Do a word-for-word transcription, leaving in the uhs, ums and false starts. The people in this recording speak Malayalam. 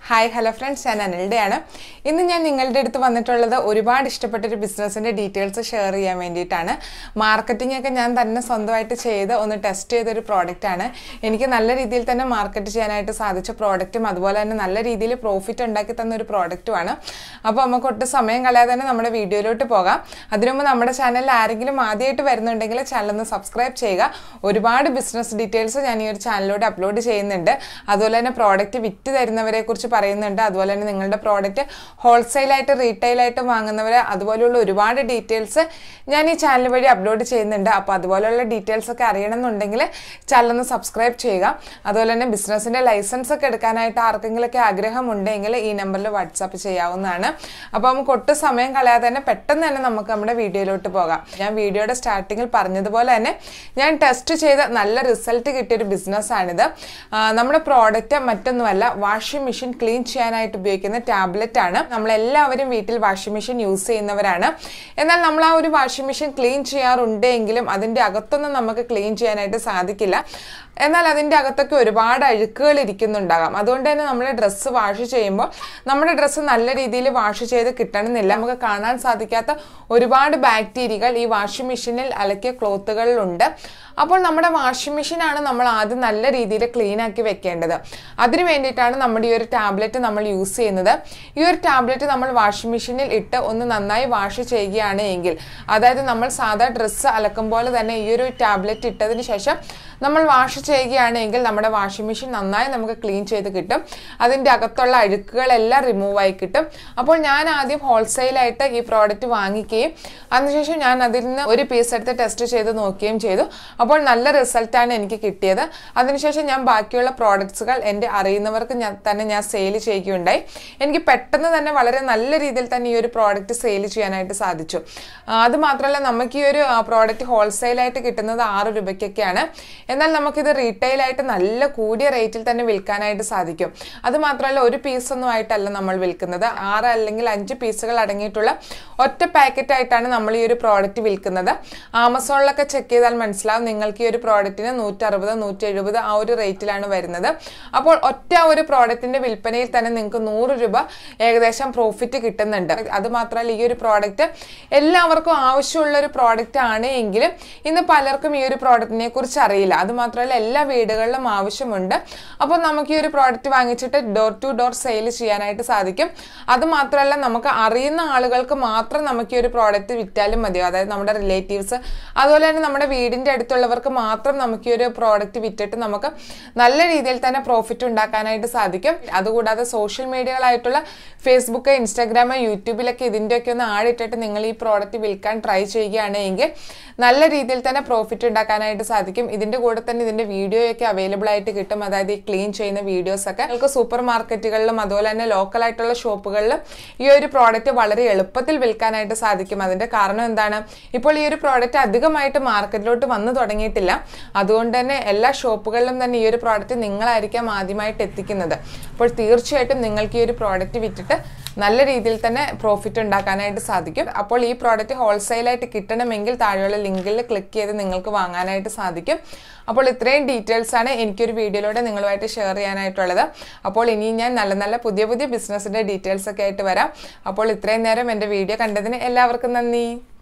ഹായ് ഹലോ ഫ്രണ്ട്സ്, ഞാൻ അനിൽഡയാണ്. ഇന്ന് ഞാൻ നിങ്ങളുടെ അടുത്ത് വന്നിട്ടുള്ളത് ഒരുപാട് ഇഷ്ടപ്പെട്ടൊരു ബിസിനസ്സിൻ്റെ ഡീറ്റെയിൽസ് ഷെയർ ചെയ്യാൻ വേണ്ടിയിട്ടാണ്. മാർക്കറ്റിംഗ് ഒക്കെ ഞാൻ തന്നെ സ്വന്തമായിട്ട് ചെയ്ത് ഒന്ന് ടെസ്റ്റ് ചെയ്തൊരു പ്രോഡക്റ്റാണ്. എനിക്ക് നല്ല രീതിയിൽ തന്നെ മാർക്കറ്റ് ചെയ്യാനായിട്ട് സാധിച്ച പ്രോഡക്റ്റും അതുപോലെ തന്നെ നല്ല രീതിയിൽ പ്രോഫിറ്റ് ഉണ്ടാക്കി തന്ന ഒരു പ്രോഡക്റ്റുമാണ്. അപ്പോൾ നമുക്ക് ഒട്ടും സമയം കളയാതെ തന്നെ നമ്മുടെ വീഡിയോയിലോട്ട് പോകാം. അതിനു മുമ്പ് നമ്മുടെ ചാനലിൽ ആരെങ്കിലും ആദ്യമായിട്ട് വരുന്നുണ്ടെങ്കിൽ ചാനൽ ഒന്ന് സബ്സ്ക്രൈബ് ചെയ്യുക. ഒരുപാട് ബിസിനസ് ഡീറ്റെയിൽസ് ഞാൻ ഈ ഒരു ചാനലിലൂടെ അപ്ലോഡ് ചെയ്യുന്നുണ്ട്. അതുപോലെ തന്നെ പ്രോഡക്റ്റ് വിറ്റ് തരുന്നവരെ കുറിച്ച് പറയുന്നുണ്ട്. അതുപോലെ തന്നെ നിങ്ങളുടെ പ്രോഡക്റ്റ് ഹോൾസെയിലായിട്ട് റീറ്റെയിലായിട്ട് വാങ്ങുന്നവർ അതുപോലെയുള്ള ഒരുപാട് ഡീറ്റെയിൽസ് ഞാൻ ഈ ചാനൽ വഴി അപ്ലോഡ് ചെയ്യുന്നുണ്ട്. അപ്പോൾ അതുപോലെയുള്ള ഡീറ്റെയിൽസ് ഒക്കെ അറിയണമെന്നുണ്ടെങ്കിൽ ചാനൽ ഒന്ന് സബ്സ്ക്രൈബ് ചെയ്യുക. അതുപോലെ തന്നെ ബിസിനസ്സിൻ്റെ ലൈസൻസ് ഒക്കെ എടുക്കാനായിട്ട് ആർക്കെങ്കിലുമൊക്കെ ആഗ്രഹമുണ്ടെങ്കിൽ ഈ നമ്പറിൽ വാട്സാപ്പ് ചെയ്യാവുന്നതാണ്. അപ്പോൾ നമുക്ക് ഒട്ടും സമയം കളയാതെ തന്നെ പെട്ടെന്ന് തന്നെ നമുക്ക് നമ്മുടെ വീഡിയോയിലോട്ട് പോകാം. ഞാൻ വീഡിയോയുടെ സ്റ്റാർട്ടിങ്ങിൽ പറഞ്ഞതുപോലെ തന്നെ ഞാൻ ടെസ്റ്റ് ചെയ്ത് നല്ല റിസൾട്ട് കിട്ടിയൊരു ബിസിനസ്സാണിത്. നമ്മുടെ പ്രോഡക്റ്റ് മറ്റൊന്നുമല്ല, വാഷിംഗ് മെഷീൻ ക്ലീൻ ചെയ്യാനായിട്ട് ഉപയോഗിക്കുന്ന ടാബ്ലറ്റ് ആണ്. നമ്മളെല്ലാവരും വീട്ടിൽ വാഷിംഗ് മെഷീൻ യൂസ് ചെയ്യുന്നവരാണ്. എന്നാൽ നമ്മൾ ആ ഒരു വാഷിംഗ് മെഷീൻ ക്ലീൻ ചെയ്യാറുണ്ടെങ്കിലും അതിൻ്റെ അകത്തൊന്നും നമുക്ക് ക്ലീൻ ചെയ്യാനായിട്ട് സാധിക്കില്ല. എന്നാൽ അതിൻ്റെ അകത്തൊക്കെ ഒരുപാട് അഴുക്കുകൾ ഇരിക്കുന്നുണ്ടാകാം. അതുകൊണ്ട് തന്നെ നമ്മൾ ഡ്രസ്സ് വാഷ് ചെയ്യുമ്പോൾ നമ്മുടെ ഡ്രസ്സ് നല്ല രീതിയിൽ വാഷ് ചെയ്ത് കിട്ടണമെന്നില്ല. നമുക്ക് കാണാൻ സാധിക്കാത്ത ഒരുപാട് ബാക്ടീരിയകൾ ഈ വാഷിംഗ് മെഷീനിൽ അലക്കിയ ക്ലോത്തുകളിലുണ്ട്. അപ്പോൾ നമ്മുടെ വാഷിംഗ് മെഷീനാണ് നമ്മൾ ആദ്യം നല്ല രീതിയിൽ ക്ലീൻ ആക്കി വെക്കേണ്ടത്. അതിന് വേണ്ടിയിട്ടാണ് നമ്മുടെ ഈ ഒരു ടാബ്ലറ്റ് നമ്മൾ യൂസ് ചെയ്യുന്നത്. ഈ ഒരു ടാബ്ലറ്റ് നമ്മൾ വാഷിംഗ് മെഷീനിൽ ഇട്ട് ഒന്ന് നന്നായി വാഷ് ചെയ്യുകയാണ് എങ്കിൽ, അതായത് നമ്മൾ സാധാ ഡ്രസ്സ് അലക്കും പോലെ തന്നെ ഈ ഒരു ടാബ്ലറ്റ് ഇട്ടതിന് ശേഷം നമ്മൾ വാഷ് ചെയ്യുകയാണെങ്കിൽ നമ്മുടെ വാഷിംഗ് മെഷീൻ നന്നായി നമുക്ക് ക്ലീൻ ചെയ്ത് കിട്ടും. അതിൻ്റെ അകത്തുള്ള അഴുക്കുകളെല്ലാം റിമൂവ് ആയി കിട്ടും. അപ്പോൾ ഞാൻ ആദ്യം ഹോൾസെയിലായിട്ട് ഈ പ്രോഡക്റ്റ് വാങ്ങിക്കുകയും അതിനുശേഷം ഞാൻ അതിൽ നിന്ന് ഒരു പീസ് എടുത്ത് ടെസ്റ്റ് ചെയ്ത് നോക്കുകയും ചെയ്തു. അപ്പോൾ നല്ല റിസൾട്ടാണ് എനിക്ക് കിട്ടിയത്. അതിനുശേഷം ഞാൻ ബാക്കിയുള്ള പ്രോഡക്ട്സുകൾ എൻ്റെ അറിയുന്നവർക്ക് ഞാൻ തന്നെ ഞാൻ സെയിൽ ചെയ്യുകയുണ്ടായി. എനിക്ക് പെട്ടെന്ന് തന്നെ വളരെ നല്ല രീതിയിൽ തന്നെ ഈ ഒരു പ്രോഡക്റ്റ് സെയിൽ ചെയ്യാനായിട്ട് സാധിച്ചു. അതുമാത്രമല്ല, നമുക്ക് ഈ ഒരു പ്രോഡക്റ്റ് ഹോൾസെയിലായിട്ട് കിട്ടുന്നത് ആറ് രൂപയ്ക്കൊക്കെയാണ്. എന്നാൽ നമുക്കിത് റീറ്റെയിലായിട്ട് നല്ല കൂടിയ റേറ്റിൽ തന്നെ വിൽക്കാനായിട്ട് സാധിക്കും. അതുമാത്രമല്ല, ഒരു പീസൊന്നും ആയിട്ടല്ല നമ്മൾ വിൽക്കുന്നത്. ആറ് അല്ലെങ്കിൽ അഞ്ച് പീസുകൾ അടങ്ങിയിട്ടുള്ള ഒറ്റ പാക്കറ്റായിട്ടാണ് നമ്മൾ ഈ ഒരു പ്രോഡക്റ്റ് വിൽക്കുന്നത്. ആമസോണിലൊക്കെ ചെക്ക് ചെയ്താൽ മനസ്സിലാവും, നിങ്ങൾക്ക് ഈ ഒരു പ്രോഡക്റ്റിന് നൂറ്ററുപത് നൂറ്റി എഴുപത് ആ ഒരു റേറ്റിലാണ് വരുന്നത്. അപ്പോൾ ഒറ്റ ഒരു പ്രോഡക്റ്റിന്റെ വിൽപ്പനയിൽ തന്നെ നിങ്ങൾക്ക് നൂറ് രൂപ ഏകദേശം പ്രോഫിറ്റ് കിട്ടുന്നുണ്ട്. അതുമാത്രമല്ല, ഈ ഒരു പ്രോഡക്റ്റ് എല്ലാവർക്കും ആവശ്യമുള്ള ഒരു പ്രോഡക്റ്റ് ആണ് എങ്കിലും ഇന്ന് പലർക്കും ഈ ഒരു പ്രോഡക്റ്റിനെ കുറിച്ച് അറിയില്ല. അതുമാത്രമല്ല, എല്ലാ വീടുകളിലും ആവശ്യമുണ്ട്. അപ്പോൾ നമുക്ക് ഈ ഒരു പ്രോഡക്റ്റ് വാങ്ങിച്ചിട്ട് ഡോർ ടു ഡോർ സെയിൽ ചെയ്യാനായിട്ട് സാധിക്കും. അതുമാത്രമല്ല, നമുക്ക് അറിയുന്ന ആളുകൾക്ക് മാത്രം നമുക്ക് ഈ ഒരു പ്രോഡക്റ്റ് വിറ്റാലും മതിയോ, അതായത് നമ്മുടെ റിലേറ്റീവ്സ് അതുപോലെ തന്നെ നമ്മുടെ വീടിൻ്റെ അടുത്തുള്ളവർക്ക് മാത്രം നമുക്ക് ഈ ഒരു പ്രോഡക്റ്റ് വിറ്റിട്ട് നമുക്ക് നല്ല രീതിയിൽ തന്നെ പ്രോഫിറ്റ് ഉണ്ടാക്കാനായിട്ട് സാധിക്കും. അതുകൂടാതെ സോഷ്യൽ മീഡിയകളായിട്ടുള്ള ഫേസ്ബുക്ക്, ഇൻസ്റ്റാഗ്രാം, യൂട്യൂബിലൊക്കെ ഇതിൻ്റെയൊക്കെ ഒന്ന് ആടിട്ടിട്ട് നിങ്ങൾ ഈ പ്രോഡക്റ്റ് വിൽക്കാൻ ട്രൈ ചെയ്യുകയാണ് എങ്കിൽ നല്ല രീതിയിൽ തന്നെ പ്രോഫിറ്റ് ഉണ്ടാക്കാനായിട്ട് സാധിക്കും. ഇതിൻ്റെ കൂടെ തന്നെ ഇതിൻ്റെ വീഡിയോയൊക്കെ അവൈലബിൾ ആയിട്ട് കിട്ടും. അതായത് ഈ ക്ലീൻ ചെയ്യുന്ന വീഡിയോസൊക്കെ നിങ്ങൾക്ക് സൂപ്പർ മാർക്കറ്റുകളിലും അതുപോലെ തന്നെ ലോക്കലായിട്ടുള്ള ഷോപ്പുകളിലും ഈ ഒരു പ്രോഡക്റ്റ് വളരെ എളുപ്പത്തിൽ വിൽക്കാനായിട്ട് സാധിക്കും. അതിൻ്റെ കാരണം എന്താണ്? ഇപ്പോൾ ഈ ഒരു പ്രോഡക്റ്റ് അധികമായിട്ട് മാർക്കറ്റിലോട്ട് വന്നു തുടങ്ങിയിട്ടില്ല. അതുകൊണ്ട് തന്നെ എല്ലാ ഷോപ്പുകളിലും തന്നെ ഈ ഒരു പ്രോഡക്റ്റ് നിങ്ങളായിരിക്കാം ആദ്യമായിട്ട് എത്തിക്കുന്നത്. അപ്പോൾ തീർച്ചയായിട്ടും നിങ്ങൾക്ക് ഈ ഒരു പ്രോഡക്റ്റ് വിറ്റിട്ട് നല്ല രീതിയിൽ തന്നെ പ്രോഫിറ്റ് ഉണ്ടാക്കാനായിട്ട് സാധിക്കും. അപ്പോൾ ഈ പ്രോഡക്റ്റ് ഹോൾസെയിലായിട്ട് കിട്ടണമെങ്കിൽ താഴെയുള്ള ലിങ്കിൽ ക്ലിക്ക് ചെയ്ത് നിങ്ങൾക്ക് വാങ്ങാനായിട്ട് സാധിക്കും. അപ്പോൾ ഇത്രയും ഡീറ്റെയിൽസ് ആണ് എനിക്കൊരു വീഡിയോയിലൂടെ നിങ്ങളുമായിട്ട് ഷെയർ ചെയ്യാനായിട്ടുള്ളത്. അപ്പോൾ ഇനി ഞാൻ നല്ല നല്ല പുതിയ പുതിയ ബിസിനസ്സിൻ്റെ ഡീറ്റെയിൽസ് ഒക്കെ ആയിട്ട് വരാം. അപ്പോൾ ഇത്രയും നേരം എൻ്റെ വീഡിയോ കണ്ടതിന് എല്ലാവർക്കും നന്ദി.